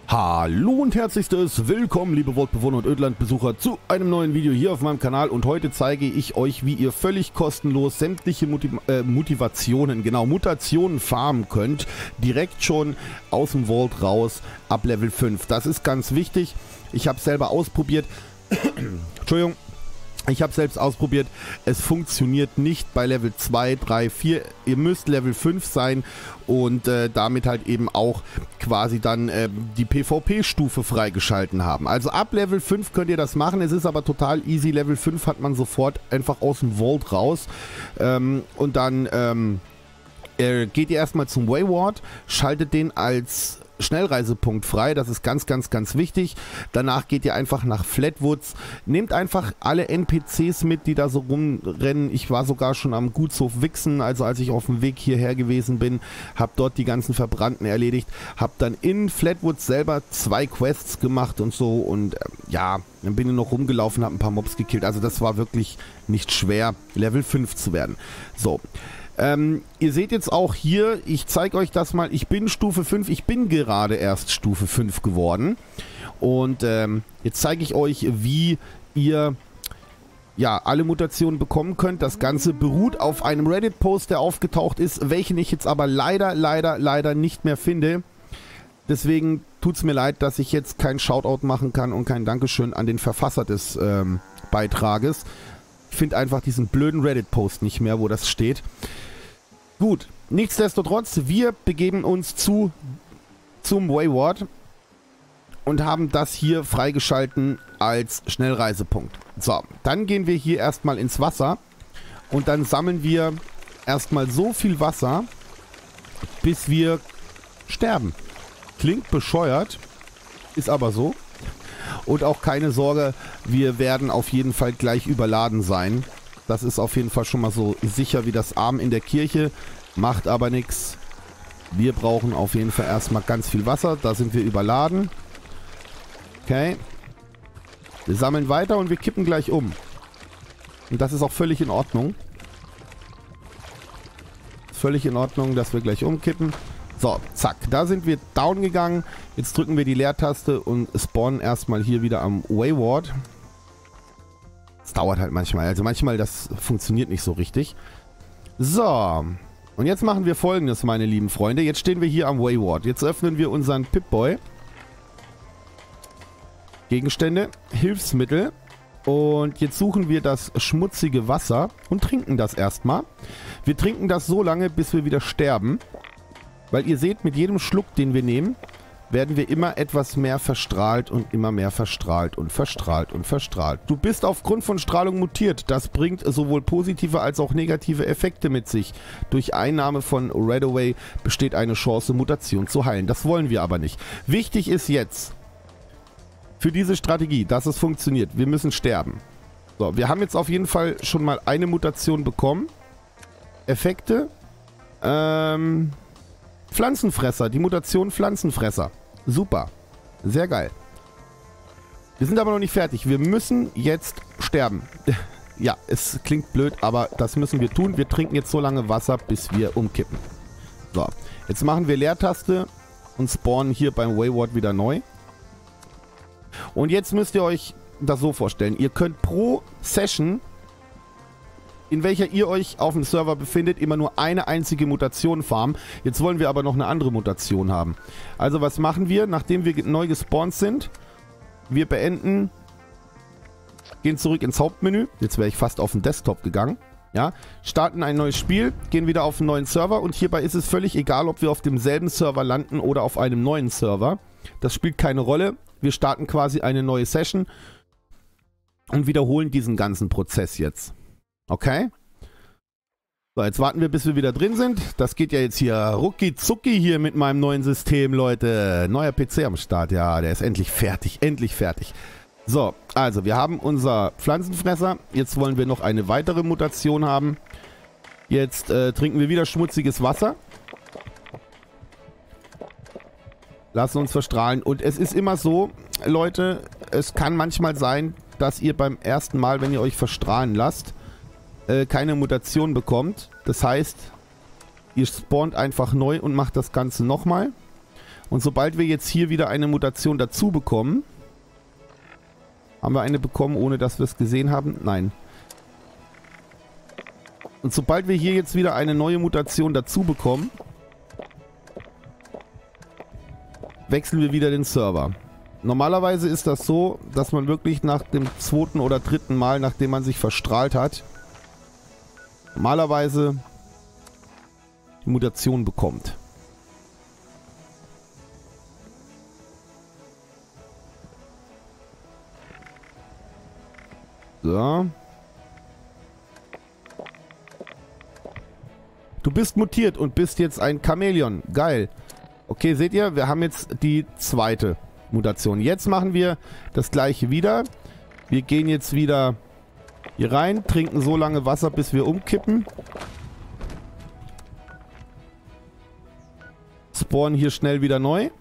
Hallo und herzlichstes Willkommen, liebe Wortbewohner und Ödlandbesucher, zu einem neuen Video hier auf meinem Kanal. Und heute zeige ich euch, wie ihr völlig kostenlos sämtliche Mutationen farmen könnt. Direkt schon aus dem Vault raus, ab Level 5. Das ist ganz wichtig. Ich habe es selber ausprobiert. Entschuldigung. Ich habe selbst ausprobiert, es funktioniert nicht bei Level 2, 3, 4. Ihr müsst Level 5 sein und damit halt eben auch quasi dann die PvP-Stufe freigeschalten haben. Also ab Level 5 könnt ihr das machen, es ist aber total easy. Level 5 hat man sofort einfach aus dem Vault raus und dann geht ihr erstmal zum Wayward, schaltet den als Schnellreisepunkt frei, das ist ganz wichtig. Danach geht ihr einfach nach Flatwoods, nehmt einfach alle NPCs mit, die da so rumrennen. Ich war sogar schon am Gutshof Wixen, also als ich auf dem Weg hierher gewesen bin, habe dort die ganzen Verbrannten erledigt, habe dann in Flatwoods selber 2 Quests gemacht und so und ja, dann bin ich noch rumgelaufen, habe ein paar Mobs gekillt, also das war wirklich nicht schwer, Level 5 zu werden. So. Ihr seht jetzt auch hier, ich zeige euch das mal, ich bin Stufe 5, ich bin gerade erst Stufe 5 geworden. Und jetzt zeige ich euch, wie ihr ja alle Mutationen bekommen könnt. Das Ganze beruht auf einem Reddit-Post, der aufgetaucht ist, welchen ich jetzt aber leider nicht mehr finde. Deswegen tut es mir leid, dass ich jetzt kein Shoutout machen kann und kein Dankeschön an den Verfasser des Beitrages. Ich finde einfach diesen blöden Reddit-Post nicht mehr, wo das steht. Gut, nichtsdestotrotz, wir begeben uns zum Wayward und haben das hier freigeschalten als Schnellreisepunkt. So, dann gehen wir hier erstmal ins Wasser und dann sammeln wir erstmal so viel Wasser, bis wir sterben. Klingt bescheuert, ist aber so. Und auch keine Sorge, wir werden auf jeden Fall gleich überladen sein. Das ist auf jeden Fall schon mal so sicher wie das Arm in der Kirche. Macht aber nichts. Wir brauchen auf jeden Fall erstmal ganz viel Wasser. Da sind wir überladen. Okay. Wir sammeln weiter und wir kippen gleich um. Und das ist auch völlig in Ordnung. Völlig in Ordnung, dass wir gleich umkippen. So, zack. Da sind wir down gegangen. Jetzt drücken wir die Leertaste und spawnen erstmal hier wieder am Wayward. Das dauert halt manchmal. Also manchmal, das funktioniert nicht so richtig. So. Und jetzt machen wir Folgendes, meine lieben Freunde. Jetzt stehen wir hier am Wayward. Jetzt öffnen wir unseren Pip-Boy. Gegenstände, Hilfsmittel. Und jetzt suchen wir das schmutzige Wasser und trinken das erstmal. Wir trinken das so lange, bis wir wieder sterben. Weil ihr seht, mit jedem Schluck, den wir nehmen, werden wir immer etwas mehr verstrahlt und immer mehr verstrahlt und verstrahlt und verstrahlt. Du bist aufgrund von Strahlung mutiert. Das bringt sowohl positive als auch negative Effekte mit sich. Durch Einnahme von Redaway besteht eine Chance, Mutation zu heilen. Das wollen wir aber nicht. Wichtig ist jetzt, für diese Strategie, dass es funktioniert, wir müssen sterben. So, wir haben jetzt auf jeden Fall schon mal eine Mutation bekommen. Effekte. Pflanzenfresser, die Mutation Pflanzenfresser. Super. Sehr geil. Wir sind aber noch nicht fertig. Wir müssen jetzt sterben. Ja, es klingt blöd, aber das müssen wir tun. Wir trinken jetzt so lange Wasser, bis wir umkippen. So, jetzt machen wir Leertaste und spawnen hier beim Wayward wieder neu. Und jetzt müsst ihr euch das so vorstellen. Ihr könnt pro Session, in welcher ihr euch auf dem Server befindet, immer nur eine einzige Mutation farmen. Jetzt wollen wir aber noch eine andere Mutation haben. Also was machen wir, nachdem wir neu gespawnt sind? Wir beenden, gehen zurück ins Hauptmenü. Jetzt wäre ich fast auf den Desktop gegangen. Ja, starten ein neues Spiel, gehen wieder auf einen neuen Server und hierbei ist es völlig egal, ob wir auf demselben Server landen oder auf einem neuen Server. Das spielt keine Rolle. Wir starten quasi eine neue Session und wiederholen diesen ganzen Prozess jetzt. Okay. So, jetzt warten wir, bis wir wieder drin sind. Das geht ja jetzt hier rucki zucki hier mit meinem neuen System, Leute. Neuer PC am Start. Ja, der ist endlich fertig. Endlich fertig. So, also wir haben unser Pflanzenfresser. Jetzt wollen wir noch eine weitere Mutation haben. Jetzt trinken wir wieder schmutziges Wasser. Lassen uns verstrahlen. Und es ist immer so, Leute, es kann manchmal sein, dass ihr beim ersten Mal, wenn ihr euch verstrahlen lasst, keine Mutation bekommt. Das heißt, ihr spawnt einfach neu und macht das Ganze nochmal. Und sobald wir jetzt hier wieder eine Mutation dazu bekommen... Haben wir eine bekommen, ohne dass wir es gesehen haben? Nein. Und sobald wir hier jetzt wieder eine neue Mutation dazu bekommen, wechseln wir wieder den Server. Normalerweise ist das so, dass man wirklich nach dem 2. oder 3. Mal, nachdem man sich verstrahlt hat, normalerweise die Mutation bekommt. So. Du bist mutiert und bist jetzt ein Chamäleon. Geil. Okay, seht ihr, wir haben jetzt die zweite Mutation. Jetzt machen wir das gleiche wieder. Wir gehen jetzt wieder hier rein, trinken so lange Wasser, bis wir umkippen. Spawnen hier schnell wieder neu.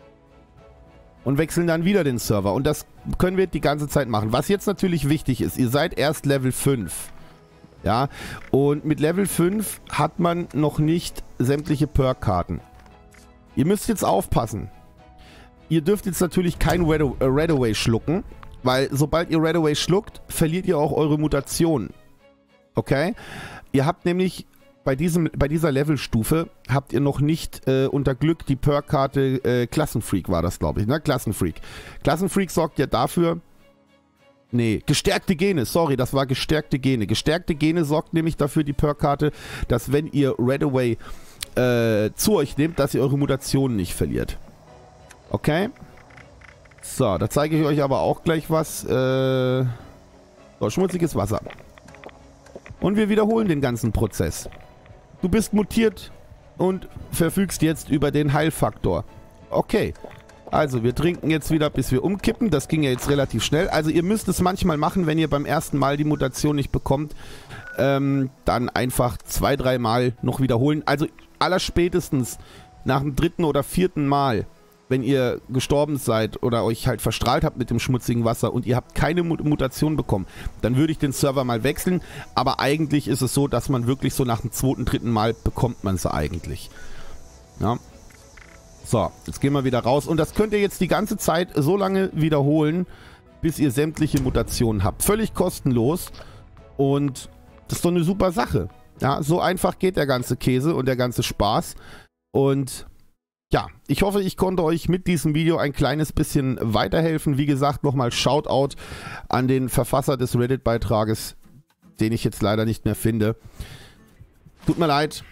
Und wechseln dann wieder den Server. Und das können wir die ganze Zeit machen. Was jetzt natürlich wichtig ist, ihr seid erst Level 5. Ja, und mit Level 5 hat man noch nicht sämtliche Perk-Karten. Ihr müsst jetzt aufpassen. Ihr dürft jetzt natürlich kein Redaway schlucken, weil sobald ihr Redaway schluckt, verliert ihr auch eure Mutationen. Okay? Ihr habt nämlich bei dieser Levelstufe habt ihr noch nicht unter Glück die Perk-Karte Klassenfreak war das, glaube ich, ne? Klassenfreak. Klassenfreak sorgt ja dafür... Nee, gestärkte Gene, sorry, das war gestärkte Gene. Gestärkte Gene sorgt nämlich dafür, die Perk-Karte, dass wenn ihr Redaway zu euch nehmt, dass ihr eure Mutationen nicht verliert. Okay? So, da zeige ich euch aber auch gleich was. So, schmutziges Wasser. Und wir wiederholen den ganzen Prozess. Du bist mutiert und verfügst jetzt über den Heilfaktor. Okay. Also, wir trinken jetzt wieder, bis wir umkippen. Das ging ja jetzt relativ schnell. Also, ihr müsst es manchmal machen, wenn ihr beim ersten Mal die Mutation nicht bekommt. Dann einfach 2-3 Mal noch wiederholen. Also, allerspätestens nach dem 3. oder 4. Mal, wenn ihr gestorben seid oder euch halt verstrahlt habt mit dem schmutzigen Wasser und ihr habt keine Mutation bekommen, dann würde ich den Server mal wechseln. Aber eigentlich ist es so, dass man wirklich so nach dem 2., 3. Mal bekommt man sie eigentlich. Ja. So, jetzt gehen wir wieder raus. Und das könnt ihr jetzt die ganze Zeit so lange wiederholen, bis ihr sämtliche Mutationen habt. Völlig kostenlos. Und das ist doch eine super Sache. Ja, so einfach geht der ganze Käse und der ganze Spaß. Und ja, ich hoffe, ich konnte euch mit diesem Video ein kleines bisschen weiterhelfen. Wie gesagt, nochmal Shoutout an den Verfasser des Reddit-Beitrages, den ich jetzt leider nicht mehr finde. Tut mir leid.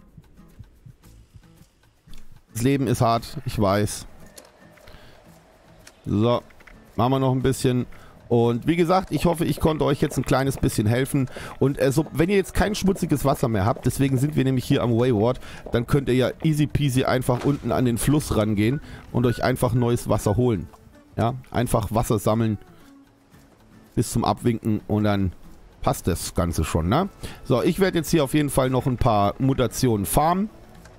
Das Leben ist hart, ich weiß. So, machen wir noch ein bisschen. Und wie gesagt, ich hoffe, ich konnte euch jetzt ein kleines bisschen helfen. Und wenn ihr jetzt kein schmutziges Wasser mehr habt, deswegen sind wir nämlich hier am Wayward, dann könnt ihr ja easy peasy einfach unten an den Fluss rangehen und euch einfach neues Wasser holen. Ja, einfach Wasser sammeln bis zum Abwinken und dann passt das Ganze schon, ne? So, ich werde jetzt hier auf jeden Fall noch ein paar Mutationen farmen.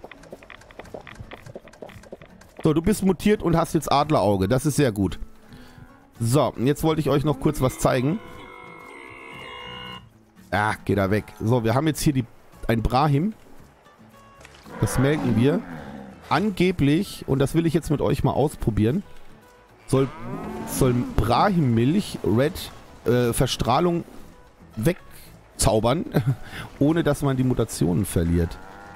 So, du bist mutiert und hast jetzt Adlerauge. Das ist sehr gut. So, jetzt wollte ich euch noch kurz was zeigen. Ah, geh da weg. So, wir haben jetzt hier ein Brahim. Das melken wir. Angeblich, und das will ich jetzt mit euch mal ausprobieren, soll Brahim-Milch Verstrahlung wegzaubern, ohne dass man die Mutationen verliert.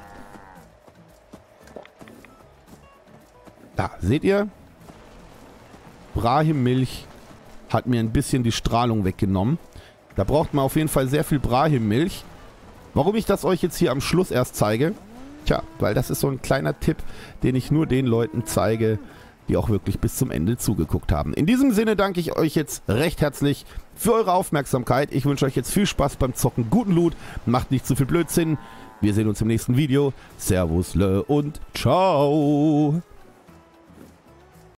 Da, seht ihr? Brahim-Milch hat mir ein bisschen die Strahlung weggenommen. Da braucht man auf jeden Fall sehr viel Brahim-Milch. Warum ich das euch jetzt hier am Schluss erst zeige? Tja, weil das ist so ein kleiner Tipp, den ich nur den Leuten zeige, die auch wirklich bis zum Ende zugeguckt haben. In diesem Sinne danke ich euch jetzt recht herzlich für eure Aufmerksamkeit. Ich wünsche euch jetzt viel Spaß beim Zocken, guten Loot, macht nicht zu viel Blödsinn. Wir sehen uns im nächsten Video. Servus, und ciao.